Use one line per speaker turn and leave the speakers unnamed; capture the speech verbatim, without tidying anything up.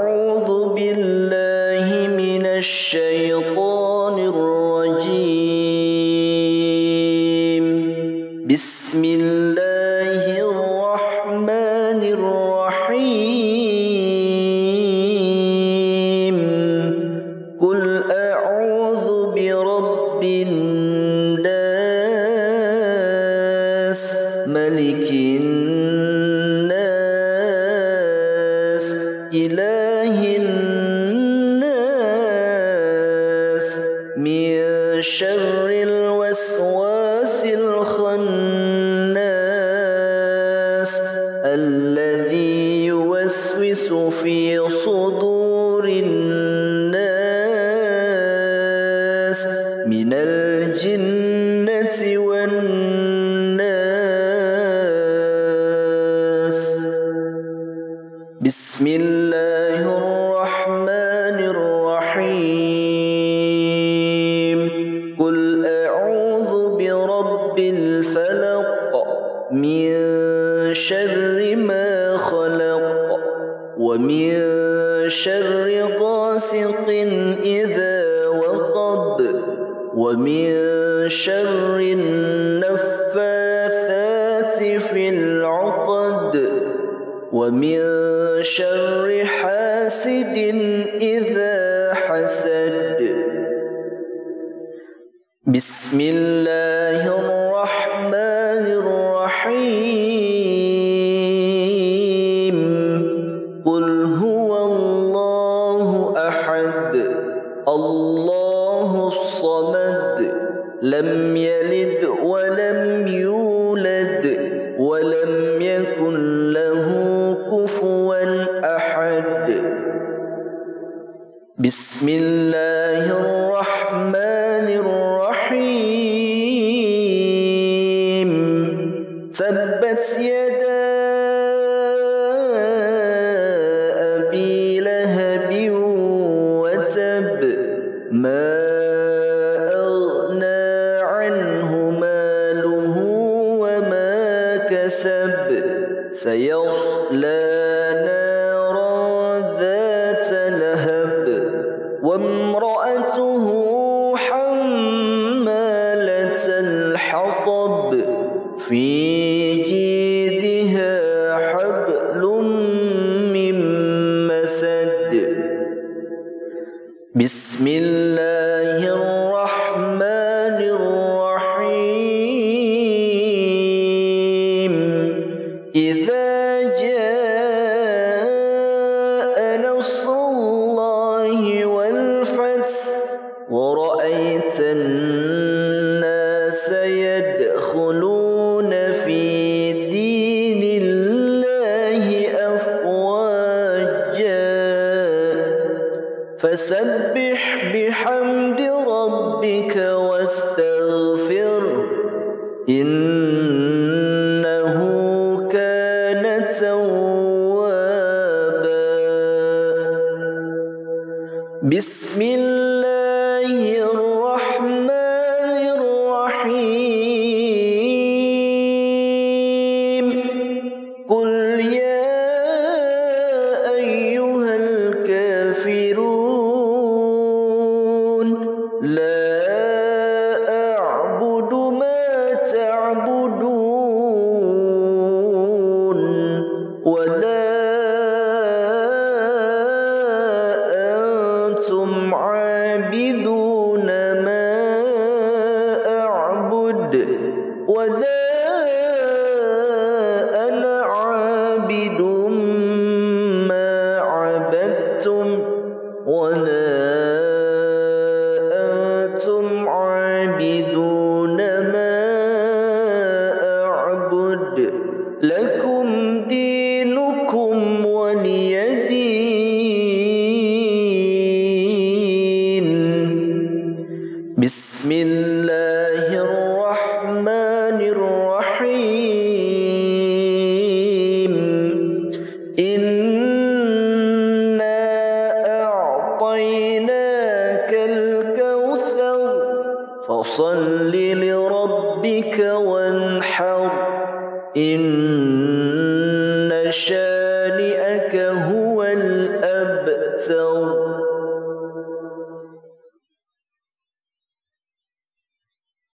أعوذ بالله من الشيطان الرجيم. بسم الله الرحمن الرحيم. قل أعوذ برب الناس ملك الناس إله الناس من شر الوسواس الخناس الذي يوسوس في صدور الناس من الجنة والناس. بسم الله الرحمن الرحيم. قل أعوذ برب الفلق من شر ما خلق ومن شر غاسق إذا وقب ومن شر النفاثات في العقد ومن شر حاسد إذا حسد. بسم الله الرحمن الرحيم. قل هو الله أحد الله الصمد لم يلد ولم يولد ولم يكن له كفوا أحد. بسم الله الرحمن الرحيم. تبت يدا أبي لهب وتب ما أغنى عنه ماله وما كسب سيصلى نارا ذات لهب وامرأته حمالة الحطب في جيدها حبل من مسد. بسم الله الرحمن الرحيم. إذا جاء نصر الله والفتح ورأيت الناس يدخلون في دين الله أفواجا فسبح بحمد ربك واستغفره إنه كان توابا. بسم الله الرحمن الرحيم. قل يا أيها الكافرون لا أعبد ما تعبدون ولا أنتم عابدون ما أعبد ولا أنا عابد ما عبدتم ولا أنتم عابدون ما أعبد لكم دينكم ولي دين. بسم الله الرحمن الرحيم. إنا أعطيناك الكوثر فصل لربك وانحر إن